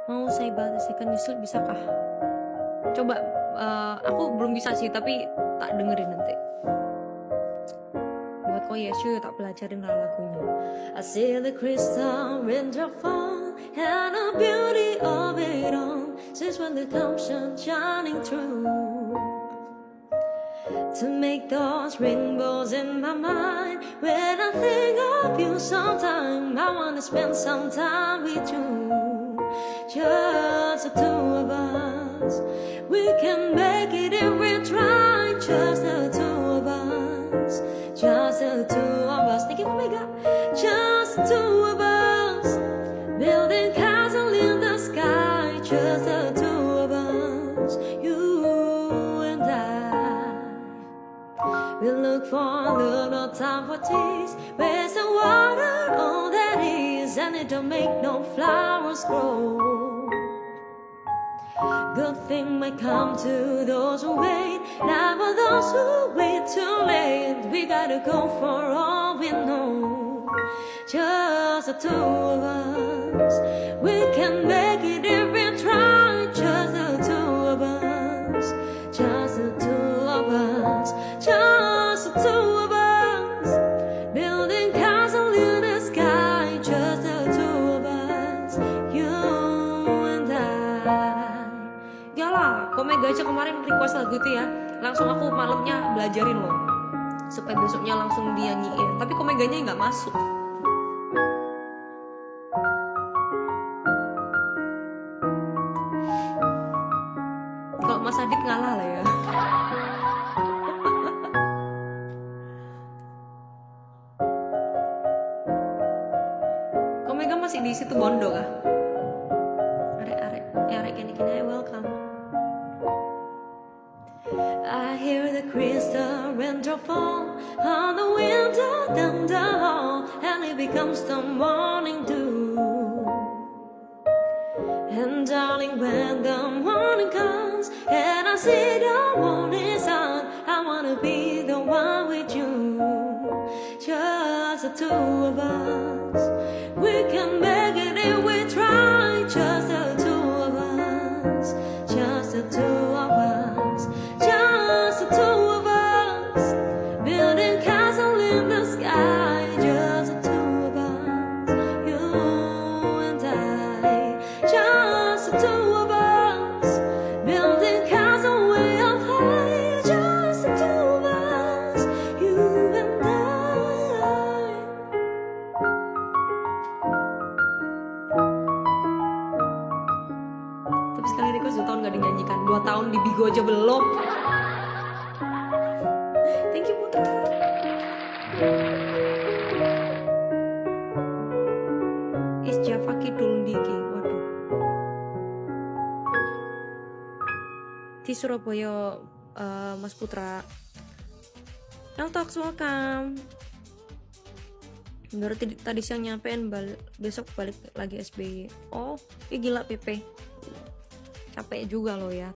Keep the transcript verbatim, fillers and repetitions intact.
Mau saya bahas second you sleep bisakah? Coba, uh, aku belum bisa sih, tapi tak dengerin nanti. Buat kau Yesu tak pelajarin lah lagunya. I see the crystal raindrop fall and the beauty of it all. Since when the sun shining through to make those rainbows in my mind. When I think of you sometime, I wanna spend some time with you. Just the two of us, we can make it if we try. Just the two of us, just the two of us. Thank you, oh my God. Just the two of us, building castle in the sky. Just the two of us, you and I. We look for a little time for tears. Where's the water? All that is, and it don't make no flowers grow. Good thing might come to those who wait. Now for those who wait too late, we gotta go for all we know. Just the two of us, we can make it if we try. Just the two of us, just the two of us, just the two of us, building castle in the sky. Just the two of us, you and I. Ya lah, Komega aja kemarin request lagu itu ya. Langsung aku malamnya belajarin loh, supaya besoknya langsung dia nyanyiin. Tapi Komeganya nggak masuk. Kalau Mas Adit ngalah lah ya. Komega masih di situ Bondo kah? Arek arek, ya arek kene kene welcome. I hear the crystal raindrop fall on the window down the hall, and it becomes the morning dew. And darling, when the morning comes and I see the morning sun, I wanna be the one with you. Just the two of us, we can make it if we try. Just the two of us, just the two of us, just the two of us, building castle in the sky. Just the two of us, you and I. Just the two of us, building castle way up high. Just the two of us, you and I. Tapi sekali request dua tahun gak dinyanyikan. Dua tahun di Bigo aja belum. Thank you Putra. Is Java Kidul Diki. Waduh. Di Surabaya, uh, Mas Putra. Eltox welcome. Baru tadi, tadi siang nyampein, balik, besok balik lagi S B Y. Oh, ih gila P P. Capek juga lo ya.